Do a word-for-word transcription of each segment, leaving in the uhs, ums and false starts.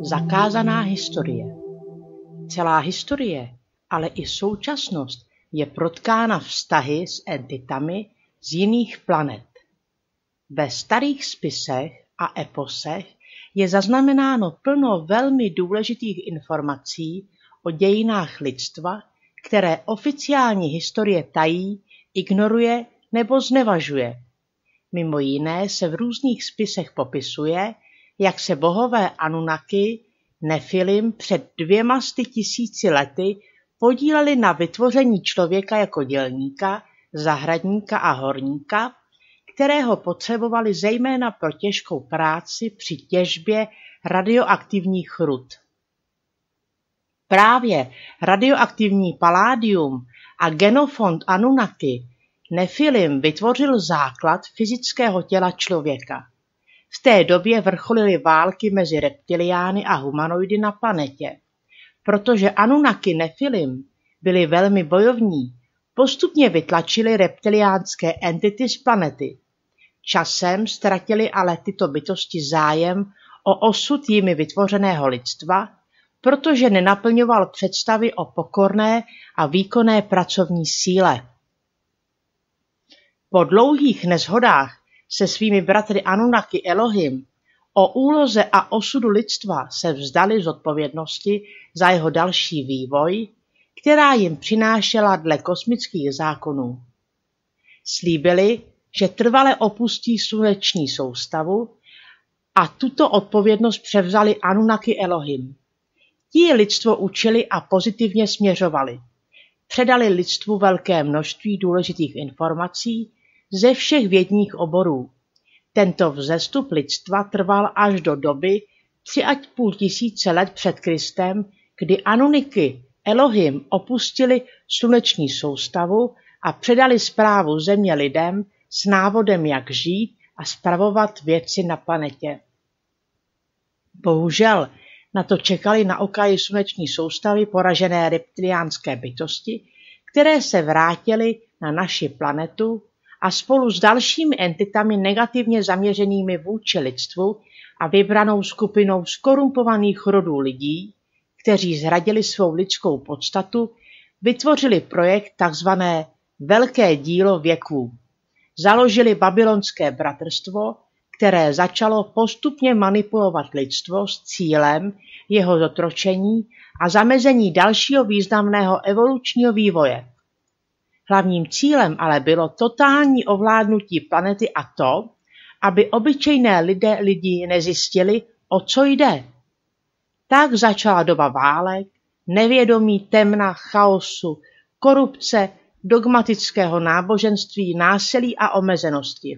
Zakázaná historie. Celá historie, ale i současnost je protkána vztahy s entitami z jiných planet. Ve starých spisech a eposech je zaznamenáno plno velmi důležitých informací o dějinách lidstva, které oficiální historie tají, ignoruje nebo znevažuje. Mimo jiné se v různých spisech popisuje, jak se bohové Anunnaki, Nefilim před dvěma sty tisíci lety podíleli na vytvoření člověka jako dělníka, zahradníka a horníka, kterého potřebovali zejména pro těžkou práci při těžbě radioaktivních rud. Právě radioaktivní paládium a genofond Anunnaki Nefilim vytvořil základ fyzického těla člověka. V té době vrcholily války mezi reptiliány a humanoidy na planetě. Protože Anunnaki Nefilim byli velmi bojovní, postupně vytlačili reptiliánské entity z planety. Časem ztratili ale tyto bytosti zájem o osud jimi vytvořeného lidstva, protože nenaplňoval představy o pokorné a výkonné pracovní síle. Po dlouhých neshodách se svými bratry Anunnaki Elohim o úloze a osudu lidstva se vzdali zodpovědnosti za jeho další vývoj, která jim přinášela dle kosmických zákonů. Slíbili, že trvale opustí sluneční soustavu a tuto odpovědnost převzali Anunnaki Elohim. Ti lidstvo učili a pozitivně směřovali. Předali lidstvu velké množství důležitých informací ze všech vědních oborů. Tento vzestup lidstva trval až do doby tři a půl tisíce let před Kristem, kdy Anunnaki Elohim opustili sluneční soustavu a předali správu země lidem s návodem, jak žít a spravovat věci na planetě. Bohužel na to čekali na okraji sluneční soustavy poražené reptiliánské bytosti, které se vrátily na naši planetu a spolu s dalšími entitami negativně zaměřenými vůči lidstvu a vybranou skupinou zkorumpovaných rodů lidí, kteří zradili svou lidskou podstatu, vytvořili projekt tzv. Velké dílo věků. Založili babylonské bratrstvo, které začalo postupně manipulovat lidstvo s cílem jeho zotročení a zamezení dalšího významného evolučního vývoje. Hlavním cílem ale bylo totální ovládnutí planety a to, aby obyčejné lidé lidi nezjistili, o co jde. Tak začala doba válek, nevědomí, temna, chaosu, korupce, dogmatického náboženství, násilí a omezenosti.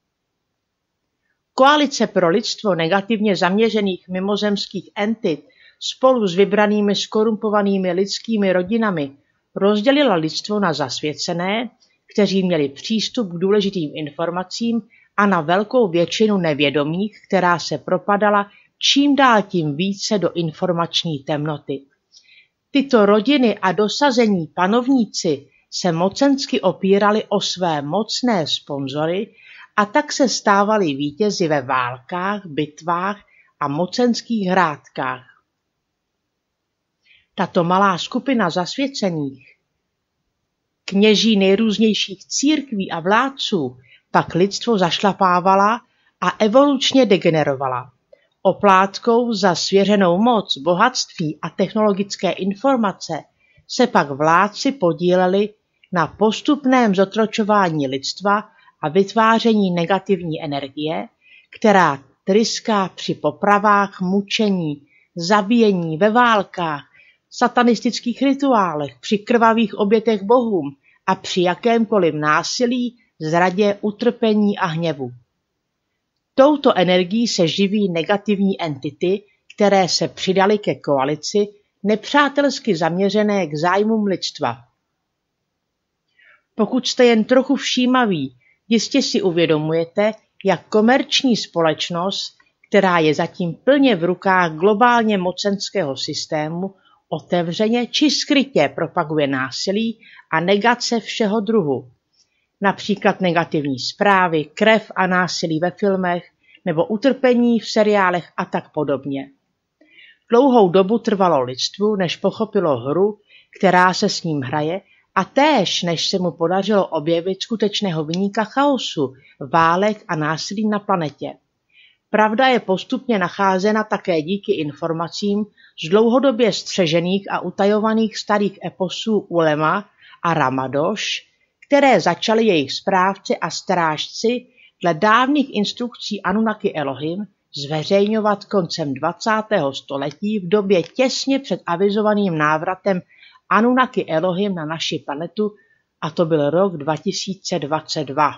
Koalice pro lidstvo negativně zaměřených mimozemských entit spolu s vybranými skorumpovanými lidskými rodinami rozdělila lidstvo na zasvěcené, kteří měli přístup k důležitým informacím, a na velkou většinu nevědomých, která se propadala čím dál tím více do informační temnoty. Tyto rodiny a dosazení panovníci se mocensky opírali o své mocné sponzory a tak se stávali vítězi ve válkách, bitvách a mocenských hrádkách. Tato malá skupina zasvěcených, kněží nejrůznějších církví a vládců, pak lidstvo zašlapávala a evolučně degenerovala. Oplátkou za svěřenou moc, bohatství a technologické informace se pak vládci podíleli na postupném zotročování lidstva a vytváření negativní energie, která tryská při popravách, mučení, zabíjení, ve válkách, satanistických rituálech, při krvavých obětech bohům a při jakémkoliv násilí, zradě, utrpení a hněvu. Touto energií se živí negativní entity, které se přidaly ke koalici, nepřátelsky zaměřené k zájmům lidstva. Pokud jste jen trochu všímaví, jistě si uvědomujete, jak komerční společnost, která je zatím plně v rukách globálně mocenského systému, otevřeně či skrytě propaguje násilí a negace všeho druhu. Například negativní zprávy, krev a násilí ve filmech nebo utrpení v seriálech a tak podobně. Dlouhou dobu trvalo lidstvu, než pochopilo hru, která se s ním hraje, a též, než se mu podařilo objevit skutečného viníka chaosu, válek a násilí na planetě. Pravda je postupně nacházena také díky informacím z dlouhodobě střežených a utajovaných starých eposů Ulema a Ramadoš, které začaly jejich správci a strážci dle dávných instrukcí Anunnaki Elohim zveřejňovat koncem dvacátého století v době těsně před avizovaným návratem Anunnaki Elohim na naši planetu, a to byl rok dva tisíce dvacet dva.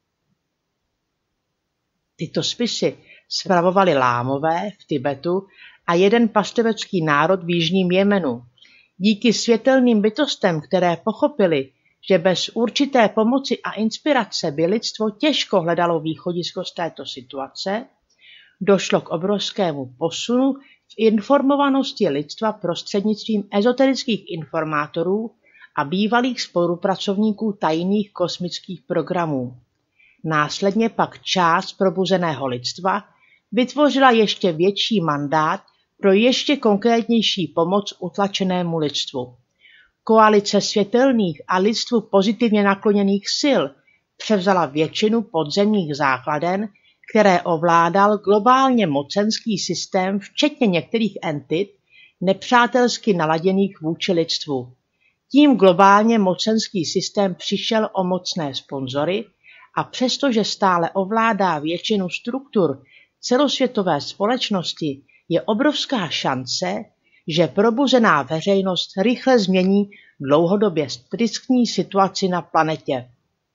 Tyto spisy spravovali Lámové v Tibetu a jeden pastovecký národ v jižním Jemenu. Díky světelným bytostem, které pochopili, že bez určité pomoci a inspirace by lidstvo těžko hledalo východisko z této situace, došlo k obrovskému posunu v informovanosti lidstva prostřednictvím ezoterických informátorů a bývalých spolupracovníků tajných kosmických programů. Následně pak část probuzeného lidstva vytvořila ještě větší mandát pro ještě konkrétnější pomoc utlačenému lidstvu. Koalice světelných a lidstvu pozitivně nakloněných sil převzala většinu podzemních základen, které ovládal globálně mocenský systém, včetně některých entit, nepřátelsky naladěných vůči lidstvu. Tím globálně mocenský systém přišel o mocné sponzory a přestože stále ovládá většinu struktur celosvětové společnosti, je obrovská šance, že probuzená veřejnost rychle změní dlouhodobě striktní situaci na planetě.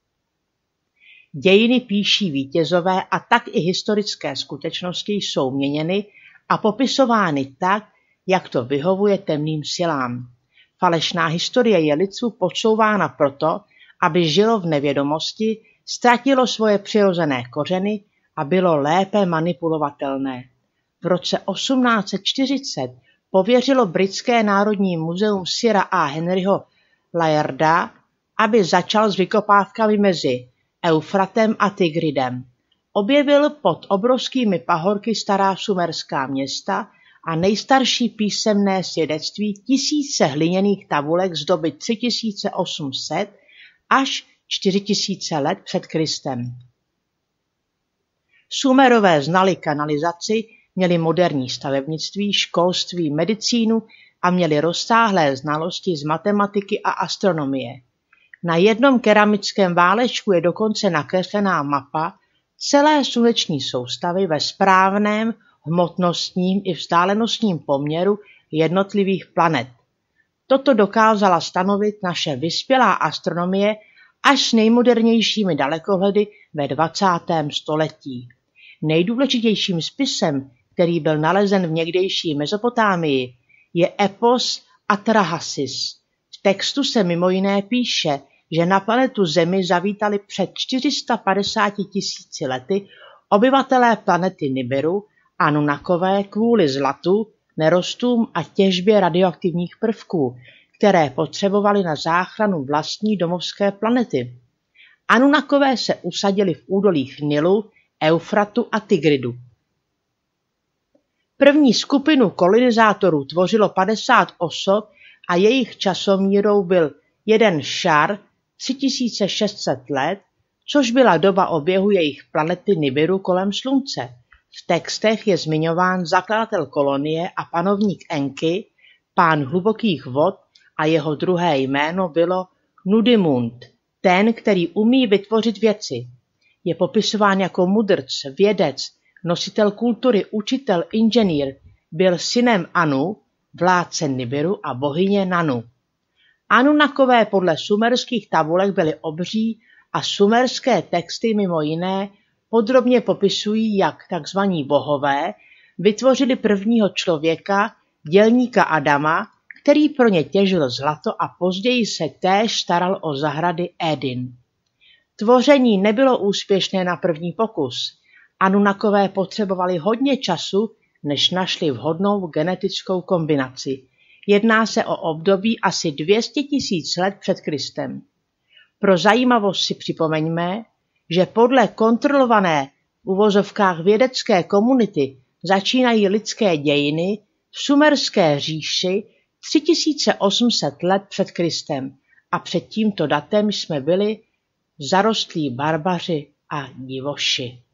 Dějiny píší vítězové a tak i historické skutečnosti jsou měněny a popisovány tak, jak to vyhovuje temným silám. Falešná historie je lidstvu podsouvána proto, aby žilo v nevědomosti, ztratilo svoje přirozené kořeny a bylo lépe manipulovatelné. V roce osmnáct set čtyřicet pověřilo britské národní muzeum Sira A. Henryho Layarda, aby začal s vykopávkami mezi Eufratem a Tigridem. Objevil pod obrovskými pahorky stará sumerská města a nejstarší písemné svědectví tisíce hliněných tabulek z doby tři tisíce osm set až čtyři tisíce let před Kristem. Sumerové znali kanalizaci, měli moderní stavebnictví, školství, medicínu a měli rozsáhlé znalosti z matematiky a astronomie. Na jednom keramickém válečku je dokonce nakreslená mapa celé sluneční soustavy ve správném hmotnostním i vzdálenostním poměru jednotlivých planet. Toto dokázala stanovit naše vyspělá astronomie až s nejmodernějšími dalekohledy ve dvacátém století. Nejdůležitějším spisem, který byl nalezen v někdejší Mezopotámii, je epos Atrahasis. V textu se mimo jiné píše, že na planetu Zemi zavítali před čtyři sta padesáti tisíci lety obyvatelé planety Nibiru, Anunnakové, kvůli zlatu, nerostům a těžbě radioaktivních prvků, které potřebovali na záchranu vlastní domovské planety. Anunnakové se usadili v údolích Nilu, Eufratu a Tigridu. První skupinu kolonizátorů tvořilo padesát osob a jejich časomírou byl jeden šar tři tisíce šest set let, což byla doba oběhu jejich planety Nibiru kolem Slunce. V textech je zmiňován zakladatel kolonie a panovník Enki, pán hlubokých vod, a jeho druhé jméno bylo Nudimund, ten, který umí vytvořit věci. Je popisován jako mudrc, vědec, nositel kultury, učitel, inženýr, byl synem Anu, vládce Nibiru a bohyně Nanu. Anunnakové podle sumerských tabulek byly obří a sumerské texty mimo jiné podrobně popisují, jak tzv. Bohové vytvořili prvního člověka, dělníka Adama, který pro ně těžil zlato a později se též staral o zahrady Éden. Tvoření nebylo úspěšné na první pokus. Anunnakové potřebovali hodně času, než našli vhodnou genetickou kombinaci. Jedná se o období asi dvě stě tisíc let před Kristem. Pro zajímavost si připomeňme, že podle kontrolované v uvozovkách vědecké komunity začínají lidské dějiny v Sumerské říši tři tisíce osm set let před Kristem a před tímto datem jsme byli zarostlí barbaři a divoši.